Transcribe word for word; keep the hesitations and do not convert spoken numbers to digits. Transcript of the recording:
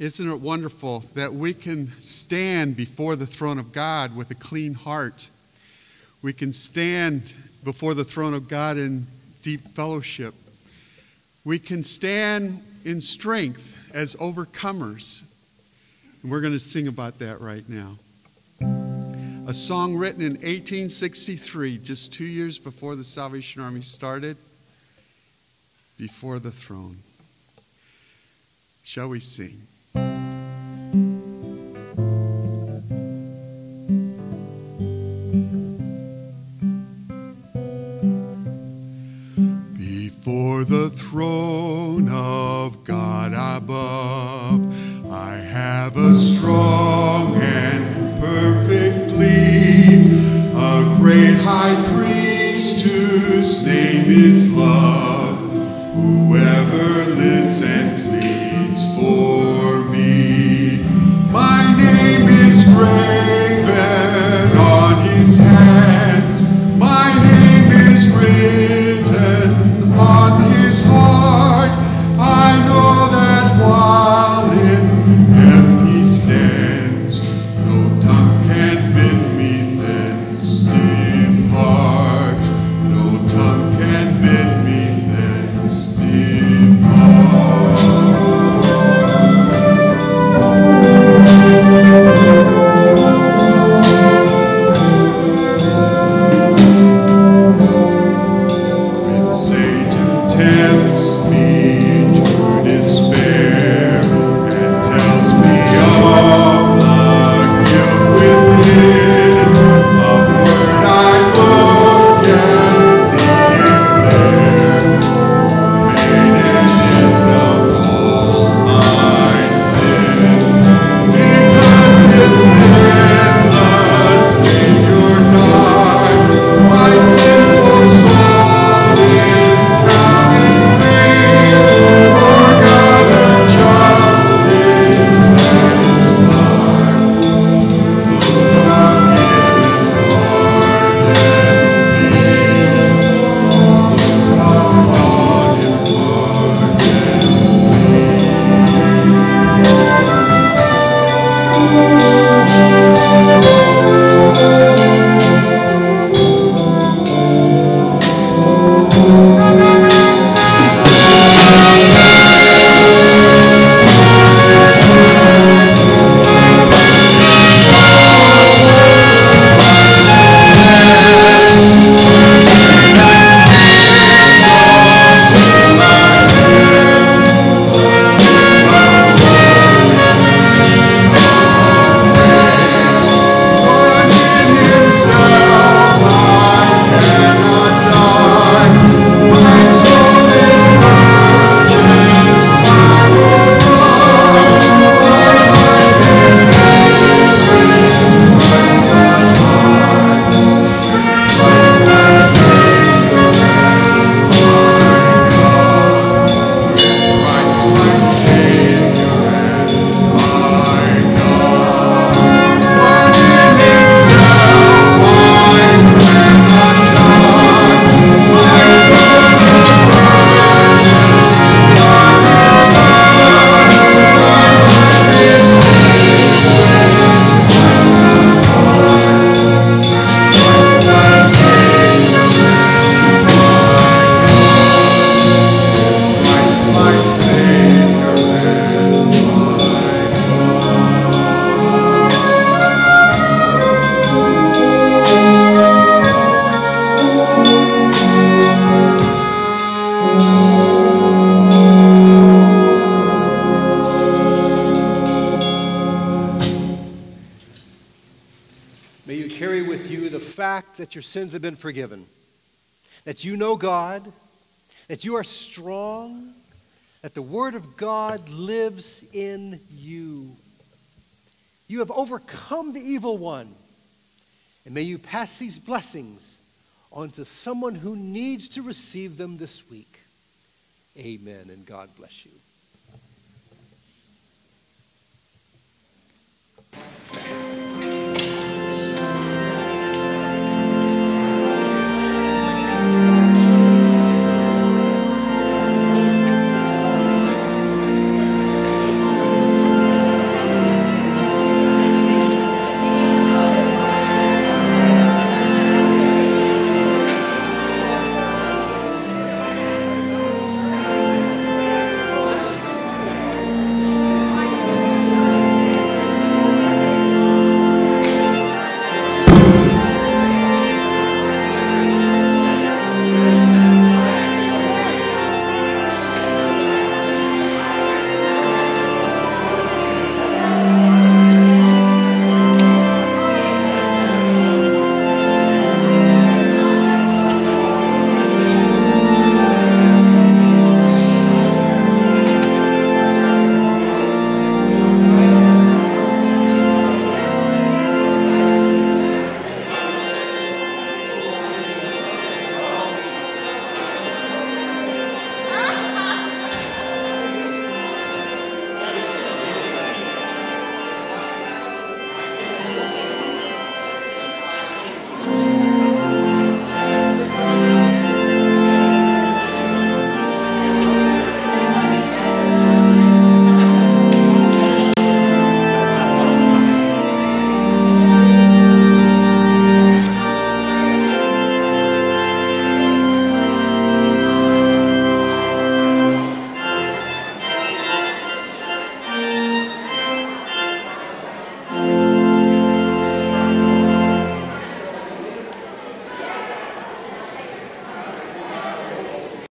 Isn't it wonderful that we can stand before the throne of God with a clean heart? We can stand before the throne of God in deep fellowship. We can stand in strength as overcomers. And we're going to sing about that right now. A song written in eighteen sixty-three, just two years before the Salvation Army started, Before the Throne. Shall we sing? Before the throne of God above, I have a strong and perfect plea, a great high priest whose name is love, whoever lives and pleads for me. My name is graven on his hands, my name is written on his heart. I know that while in heaven he stands, no tongue can bid me thence depart. No tongue can bid me thence depart. When Satan tempts me to despair and tells me of the guilt within, upward I look and see him there, who made an end of all my sin. Because this sinless Savior died, my sinful soul is counted free, for God of justice satisfied, will forgive and pardon me. Look upon him, May you carry with you the fact that your sins have been forgiven, that you know God, that you are strong, that the Word of God lives in you. You have overcome the evil one, and may you pass these blessings on to someone who needs to receive them this week. Amen, and God bless you.